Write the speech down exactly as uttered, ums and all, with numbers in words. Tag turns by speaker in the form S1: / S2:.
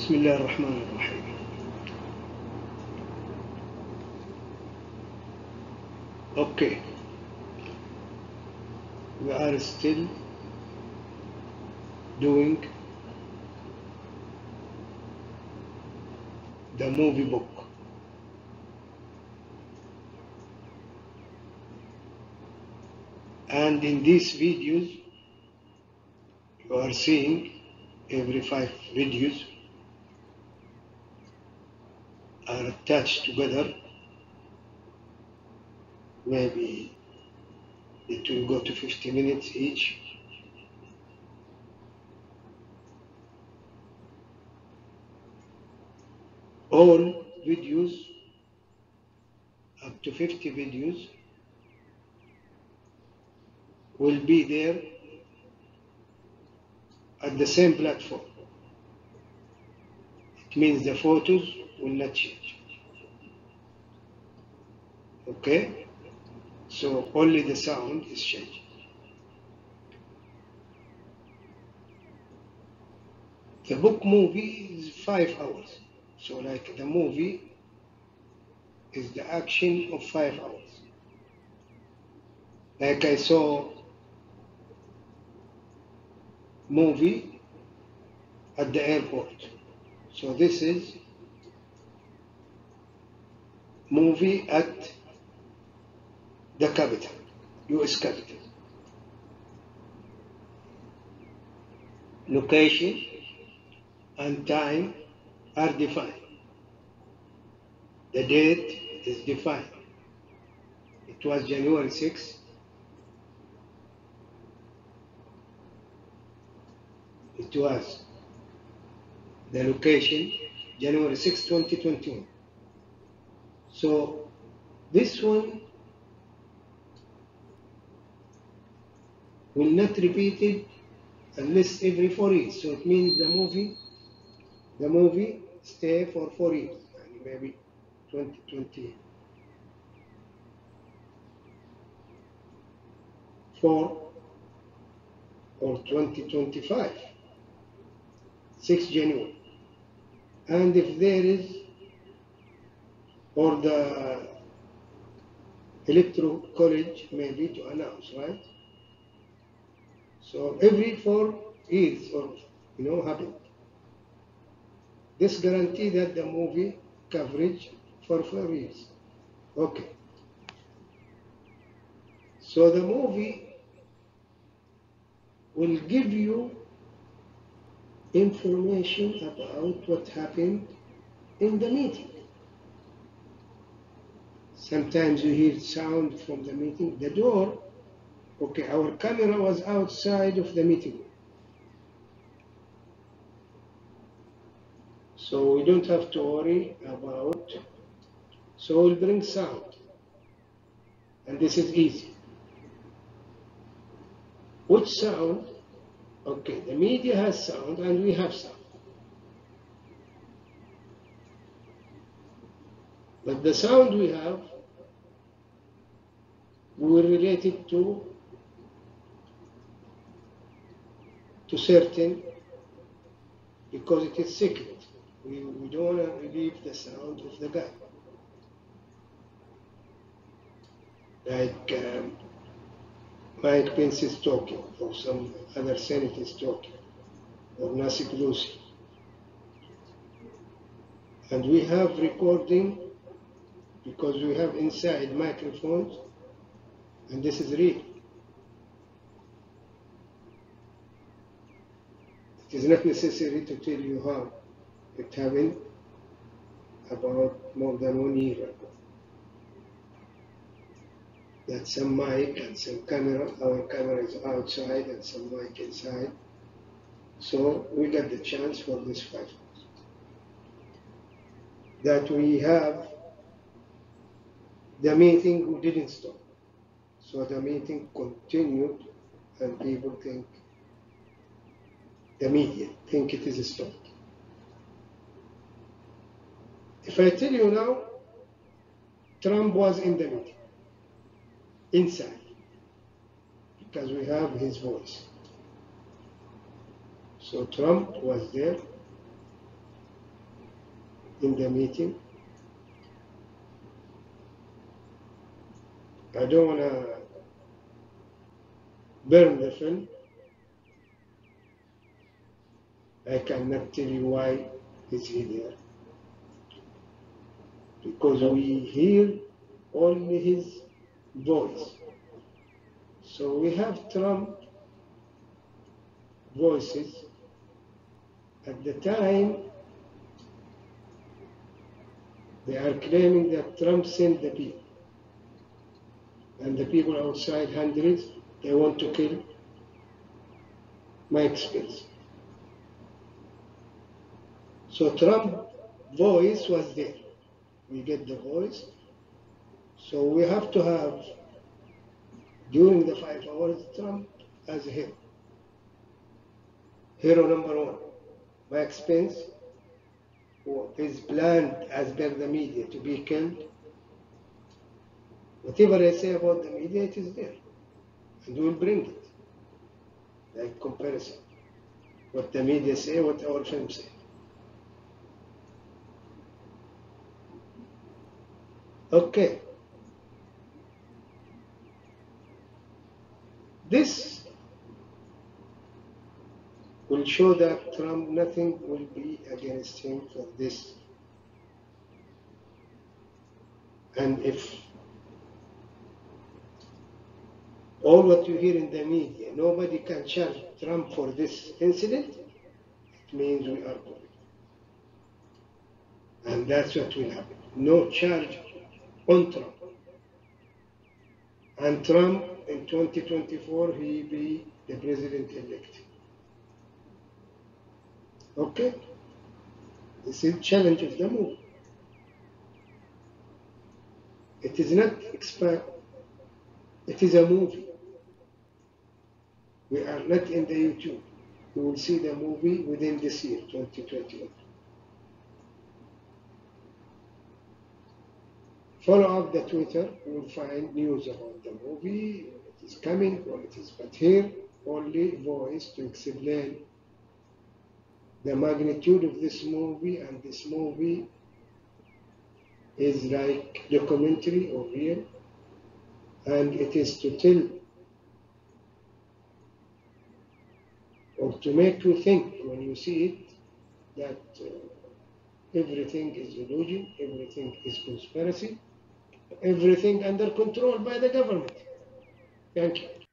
S1: بسم الله الرحمن الرحيم. Okay, we are still doing the movie book. And in these videos, you are seeing every five videos are attached together. Maybe it will go to fifty minutes each. All videos, up to fifty videos, will be there at the same platform. It means the photos will not change. Okay? So only the sound is changing. The book movie is five hours. So like the movie is the action of five hours. Like I saw movie at the airport. So this is movie at the capital, U S capital. Location and time are defined. The date is defined. It was January sixth. It was the location, January sixth, twenty twenty-one. So this one will not repeat it unless every four years. So it means the movie, the movie stay for four years, maybe twenty twenty-four or twenty twenty-five, sixth January. And if there is, or the electoral college maybe to announce, right? So every four years or, you know, happen. This guarantee that the movie coverage for four years. Okay. So the movie will give you information about what happened in the meeting. Sometimes you hear sound from the meeting, the door. Okay, our camera was outside of the meeting. So we don't have to worry about, so we'll bring sound. And this is easy. Which sound? Okay, the media has sound and we have sound. But the sound we have, we will relate it to, to certain, because it is secret. We, we don't want to relieve the sound of the guy. Like um, Mike Pence is talking, or some other senator is talking, or Nancy Pelosi. And we have recording because we have inside microphones, and this is real. It is not necessary to tell you how it happened about more than one year ago. That some mic and some camera, our camera is outside and some mic inside. So we got the chance for this five hours. That we have the meeting we didn't stop. So the meeting continued and people think, the media think it is stopped. If I tell you now, Trump was in the meeting, inside, because we have his voice. So Trump was there, in the meeting. I don't want to burn the film. I cannot tell you why is he there. Because we hear only his voice. So we have Trump voices. At the time, they are claiming that Trump sent the people. And the people outside, hundreds, they want to kill Mike Spence. So Trump voice was there. We get the voice. So we have to have, during the five hours, Trump as a hero. Hero number one, Mike Spence, who is planned as per the media to be killed. Whatever I say about the media, it is there. And we'll bring it. Like comparison. What the media say, what our film say. Okay. This will show that Trump, nothing will be against him for this. And if all what you hear in the media, nobody can charge Trump for this incident, it means we are correct. And that's what will happen. No charge on Trump. And Trump in twenty twenty-four, he be the president-elect. Okay? This is the challenge of the movie. It is not expired. It is a movie. We are not in the YouTube. We will see the movie within this year, twenty twenty-one. Follow up the Twitter, you will find news about the movie, when it is coming, when it is, but here, only voice to explain the magnitude of this movie, and this movie is like documentary or real, and it is to tell or to make you think when you see it that uh, everything is illusion, everything is conspiracy, everything under control by the government. Thank you.